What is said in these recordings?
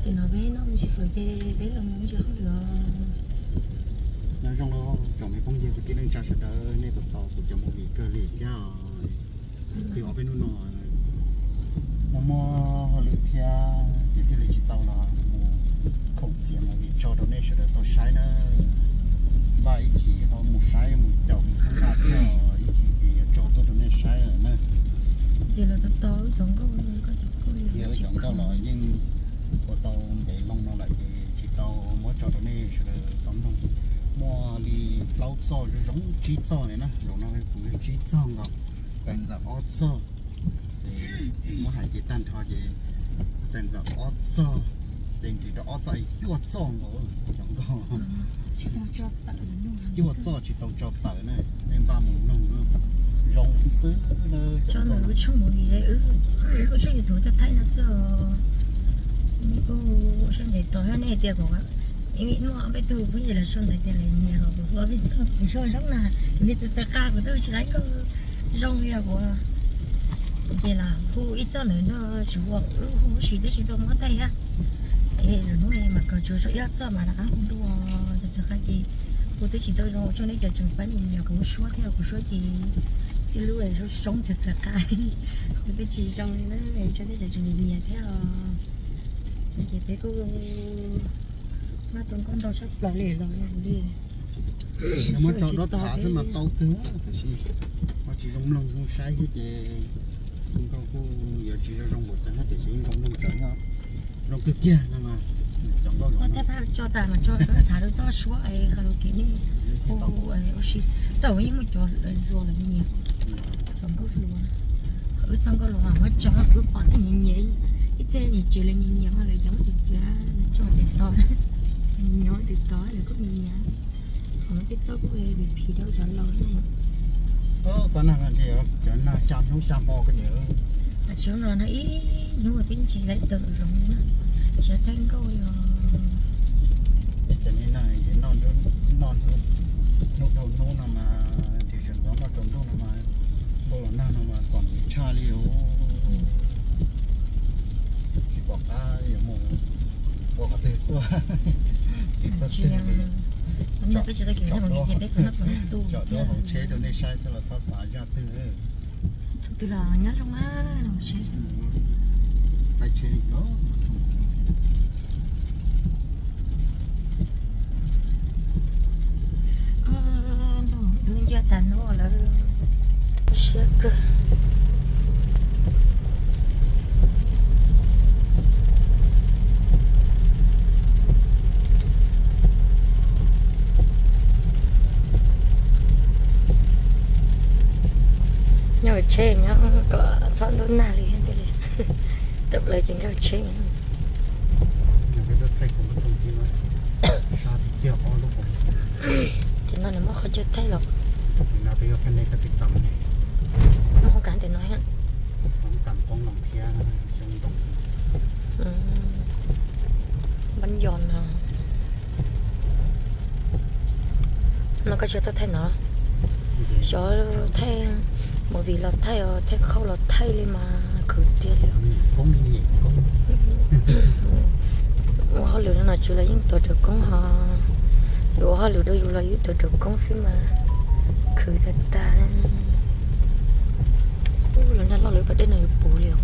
thì nó bé nó chỉ phải cái bé là muốn cho không được nói trong đó chồng mấy công việc cái đang trả sẽ đỡ nên tập tàu của chồng một vị cơ liệt kia thì ở bênนู้nọ mà mua lưỡi kia chỉ thì là chỉ tàu là không chỉ một vị cho đó nên sẽ đỡ tàu sai nữa và ý chỉ họ một sai một chồng sáng tạo theo ý chỉ thì cho tôi đó nên sai rồi nè chỉ là tàu tàu chồng có giờ chồng tàu là nhưng của tàu để long nó lại thì chỉ tàu mỗi cho đó nên sẽ đỡ tóm long mua đi lau cho rồi giống chỉ cho này nè rồi nó phải cũng chỉ cho ngọc tên giờ ót cho thì mua hải chỉ tan thôi thì tên giờ ót cho tên chỉ đó ót cho chứ ót cho nữa chẳng có chỉ tàu cho tận luôn chứ ót cho chỉ tàu cho tận này em ba mùng nông nữa rong xứ xứ cho nó lúc trong một gì đấy có chuyện gì thôi cho thấy nó sợ mấy cô sẽ để tối hơn này tiệc của ý nó bây giờ bây giờ là xuân này thì là nhà rồi bây giờ sống là bây giờ tất cả của tôi chỉ lấy có rong nhà của thì là khu ít cho nữa nó chủ khu chỉ để chỉ tôi mất tay á thì lúc này mà còn chủ số ít cho mà là không đua cho cái gì khu tôi chỉ tôi rồi cho nên giờ chúng bán nhiều cũng số theo cũng số gì thì lúc này số sống chật chật cái khu tôi chỉ rong nó để cho nên giờ chúng nhà theo thì bé cô nó tuần con đâu sắp lại liền rồi đi nó mới cho đó xả xem mà tàu tướng thì gì nó chỉ giống lông không sai hết thì không có cô giờ chỉ cho rong một trận hết thì chỉ rong lông trận thôi rong cái kia mà chẳng có có thể phải cho ta mà cho nó xả được cho số ấy kalau cái này ô ấy oxy tao ấy mà cho rồi là nhiều chẳng có luôn ở trong cái lồng mà cho cứ bỏ cái nhẹ nhẹ ít xe nhẹ chỉ là nhẹ nhẹ mà lại giống chỉ cho để to nhỏ thì tối là có nhiều nhà còn cái chỗ của em bị phì đâu cho lâu này con nào là gì đó cho nó xăm nó xăm bò cái nữa à chỗ nào nó ý nhưng mà bên chị lại tự rồi nữa sẽ thành câu rồi cho nên là cái non nó đầu nó nào mà thì chuyển gió mà trồng đâu nào mà đâu là nào mà chọn cha liều thì bỏ ta thì một bỏ cả tiền qua nó bây giờ ta kiểu như một cái đấy của nó còn tu chọn đó hậu chế đồ này sai sẽ là sao xả ra từ từ là nhớ trong má nó chế phải chế đó đừng cho thành nó là sẽ cơ nhau chơi nhau có sao đâu nào liền thế này tập lại chuyện nhau chơi thì nó là mất không cho thấy được nào thì cái này cái sự tầm này nó không敢để nói á không tầm con lòng kia trong đồng bánh giòn à nó có chưa tôi thấy nó cho thấy bởi vì là thay không là thay lên mà cử tiền liệu cũng nhẹ cũng họ liệu nó chỉ là những tổ chức công họ dù họ liệu đây dù là những tổ chức công xin mà cử thật ta lần này lo liệu phải đến này bù liệu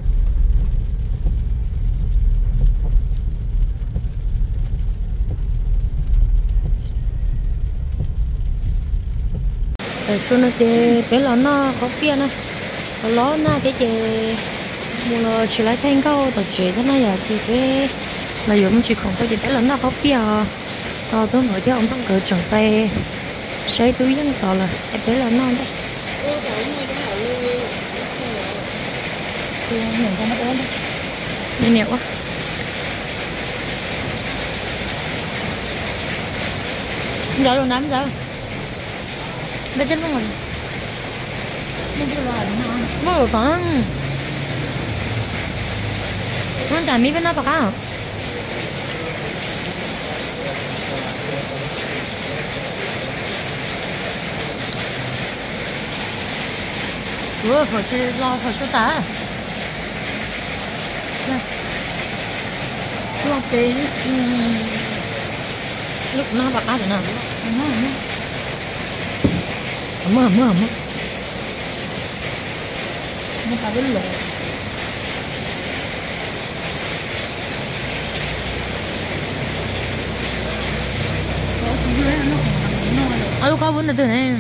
tại sao nó thì bé nó có tiền này nó cái gì mua là chỉ lấy thanh cao tổ chế thế này à thì cái là dùng chỉ còn cái gì bé nó có tiền tôi nói theo ông thằng cỡ trồng tay xây túi dân tỏ là em bé nó đấy nhìn con nó ốm đấy nhẹ quá giờ rồi nắm giờ bây giờ luôn mất rồi con con chả mi bên nó phải không phải chơi lo phải chơi ta lo lo cái lúc nó bạc á được nào mưa nó phải đến lộ lúc có vấn đề từ này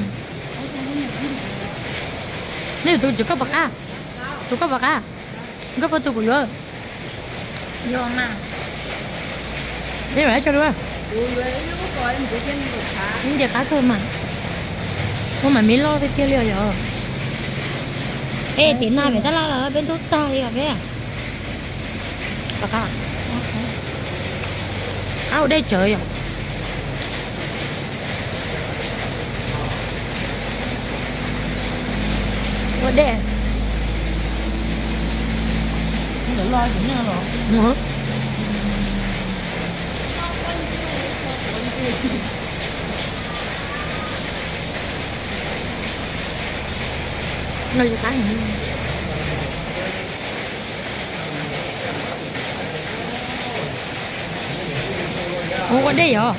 nếu tôi chỉ có bạc á tôi có bạc á có bao tôi của vô mà để lại cho đúng không những cái cá cơm mà không mà mình lo cái kia liền rồi ê tiếng nào người ta lo là bên tốt ta đi à bé bạc á ở đây trời à ở đây để lo chuyện nào rồi nơi cái này ủa ở đây hả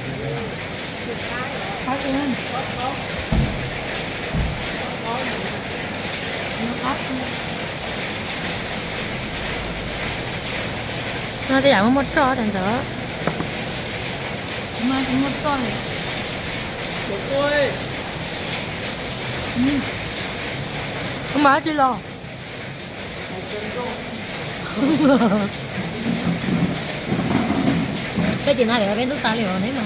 nó cái dạng một trò thành thở mà cũng một trò ôi không má chứ lo cái chuyện này là bên nước ta liền đấy mà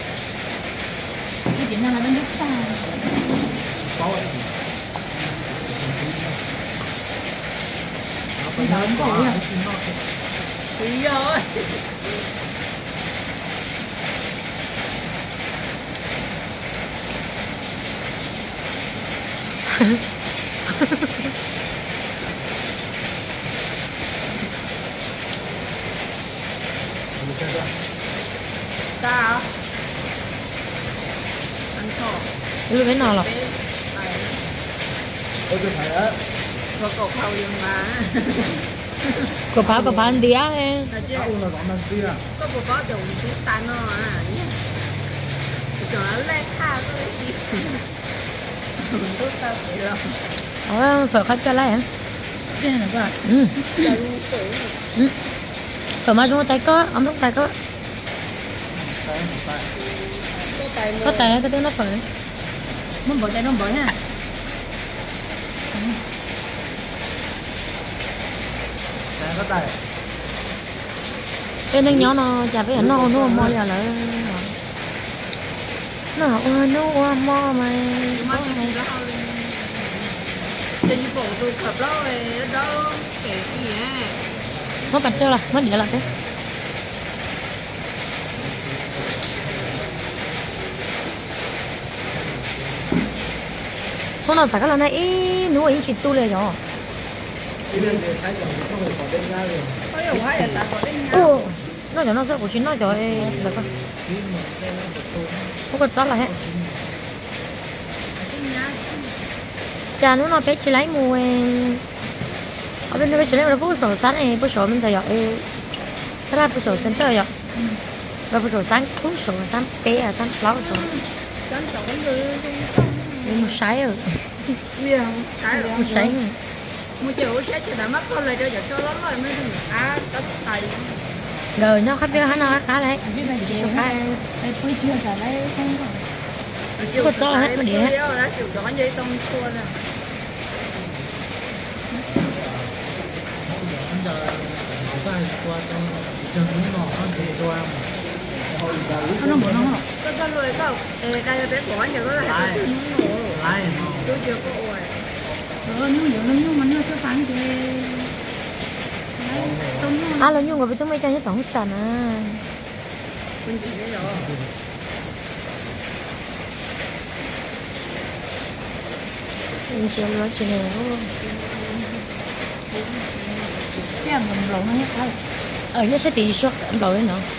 cái chuyện này là bên nước ta không có gì rồi sao ăn thỏ lu cái nào lọc có cậu khâu liền mà có phá ăn đĩa em có bộ bao dùng cái tay nó à cho nó lên khá rồi tốt tao phải làm phở khách cho lại hả cái này là phở mà chúng tay có ấm lúc tay có tay cái tiếng nó phở muốn bỏ tay nó bỏ ha có tay cái nó nhỏ nó chả phải nó mò giờ lại nó mò mày trên bộ tôi khập đó đó kể gì á nó cắt cho là nó để lại thế hôm nào phải cái là này nếu mà chỉ tuเลยrồi nó cho nó sẽ của chính nó cho được không không có rất là hết cha nó bé chỉ lấy mua ở bên đây chỉ lấy một số sáng này một số mình sẽ gọi thế là một số center rồi và một số sáng một số sáng bé à sáng lót số một sái rồi một sái một chiều sẽ chỉ đã mất con lại cho nó rồi mới được tất tay rồi nó khác biệt nó khá đấy chỉ số cái đây bây giờ cả đây không có số là hết mà để hết chịu đó dây tông xua nè nó muốn không có lười không đây là bé của anh giờ có là tôi chưa có ổi nếu mà nó sẽ phán thì là nhiều người với tôi mới cho những tổng sản à mình chỉ nói chuyện này thôi cái ăn mình lộn nó hết thôi ở nhất sẽ tỷ suất lộn đấy nữa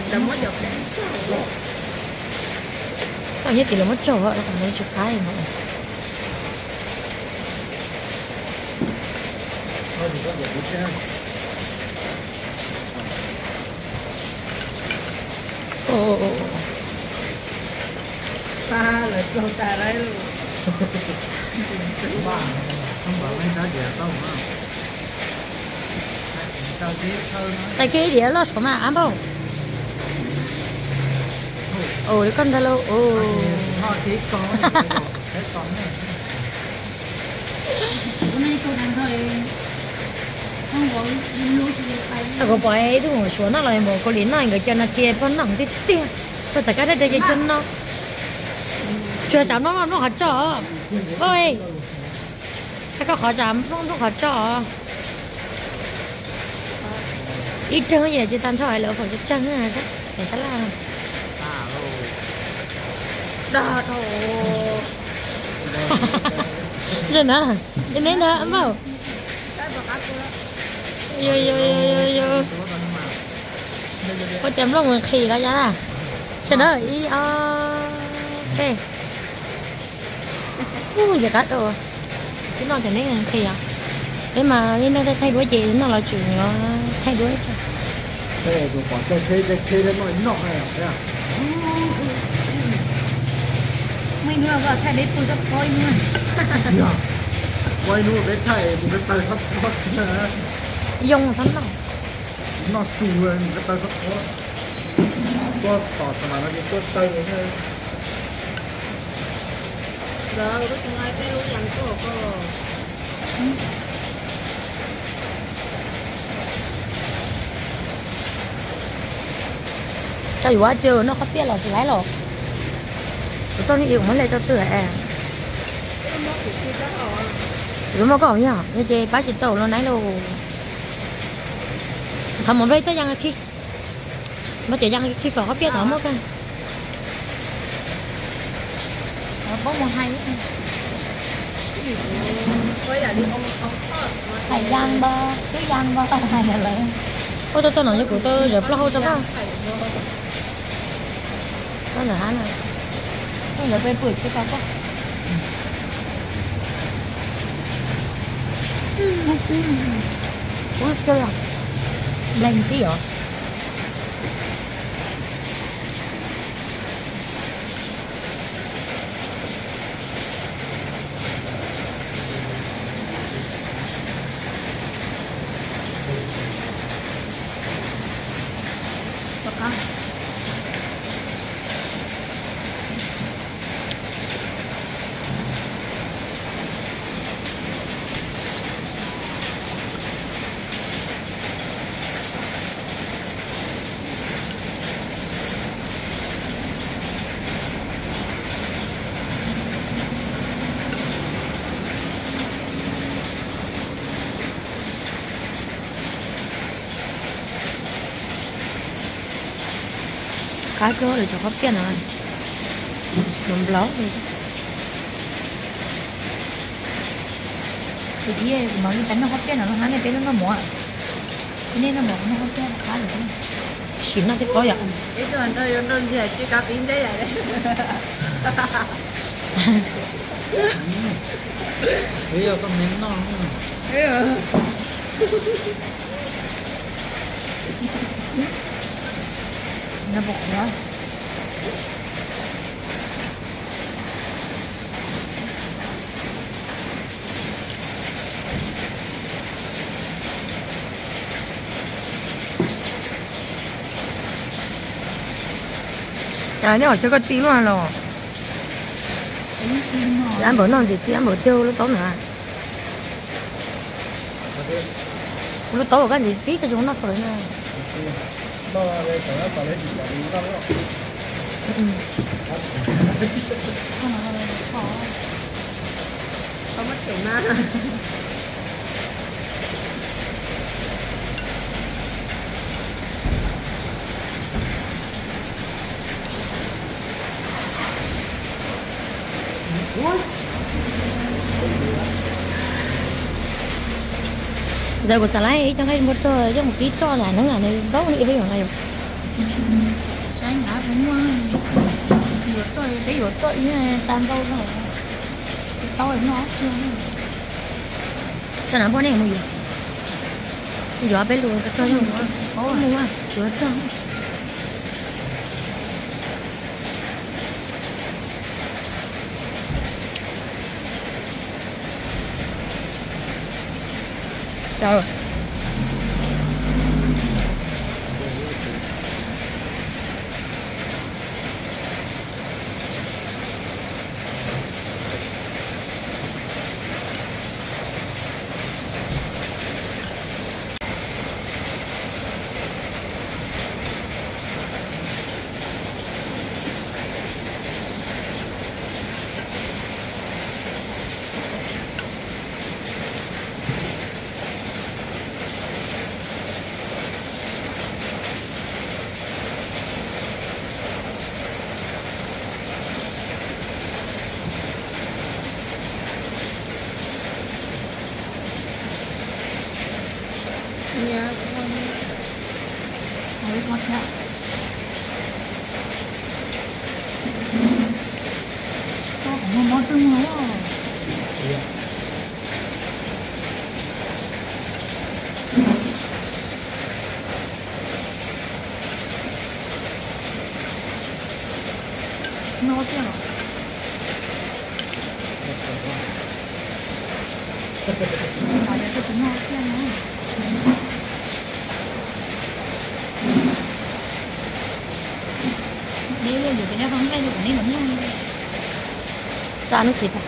ở nhất tỷ là mất trâu vậy còn nên chụp cái này nữa ta là câu ta đấy luôn. Không bảo mấy cá dẻ đâu mà. Tại cái đĩa lo số mà ăn không? Ồ, cái con ta lâu. Ồ. Họ tí có. Cái con này. Hôm nay tôi đang rồi. Không có lúa gì phải. Có phải tôi ngồi xuống nó lại một cô lính này người chân là kia con nặng tí tia. Tôi sẽ cái đây chân nó. Chưa chấm nó khó chở. Ôi. Cái có khó chấm nó khó chở. Ít trơn gì chứ tan thoại lỡ phải cho chân này chắc. Để ta làm. Đó thôi. Rồi nè, đi lên đó ấm vào. Yo. Có chấm lòng khỉ đó giá. Chờ đợi ý ok. Giờ cắt rồi. Chứ nó trở nên khỉ à. Thế mà lên đây thay đổi chị nó là chuyện nó thay đổi cho. Thế rồi bỏ chơi lên mọi nọ này à? Mình nuôi vào thay đấy tôi rất coi luôn. Quay nuôi cái thầy một cái tay sắp mất Dùng thắng nào. nó xù lên cái tay sắp mất. Có tỏ mà nó cái tay này thôi. Rồi có chúng ai cái lúa dặn của cô. Cho dù chưa nó khó biết là chỉ lấy rồi. Cho những yêu mới lấy cho tuổi à. Đúng mà có nhỉ? Như chị bác chị tàu nó nãy luôn. Thầm một đây tới giang khi. Mà chị giang khi phải khó biết nó mất cái. Có một hai nữa. Với là đi ông Thầy giang bơ, xứ giang bơ tao hai là lại. Ôi tôi nói cho của tôi rồi lo cho không? Nó là hả này. Nó là bên bưởi chưa có quá. Ủa kêu là lên xí hả? Cá chua để cho hấp dẫn rồi. Đừng lót đi. thì kia mà cái bánh nó hấp dẫn nó hái cái bánh nó mỏ. Cho nên nó mỏ nó hấp dẫn khá là Xịn nó cái có vậy. cái nó gì chứ cá pin đấy này. Bây giờ con miếng non không? Nó bột nữa. Cái này chưa có tí luôn rồi. Ăn bữa non gì chứ ăn bữa tiêu lúc tối nữa. Lúc tối cái gì tí cho chúng nó phơi nè. Không mất tiền mà. Giờ của salai trong hay một trò cho một tí cho là nó ngả này gốc này với này. Sáng đã cũng vừa tôi thấy vừa tôi như tam đâu rồi. Tôi nó chưa. Cho nó bữa này mua gì? Gió bé luôn cho nó mua. Có mua à? Chưa cho. Trời. Nhà con hỏi con nhá. Có một món trứng nữa. Nó chưa? Nói là cái nó chưa nữa. Nếu như cái nó không đây thì cũng nên lắm nha. Sao nó xịt à?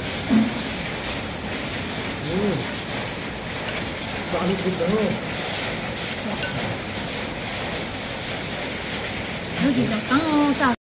Sao nó xịt đó? Nó chỉ là có sao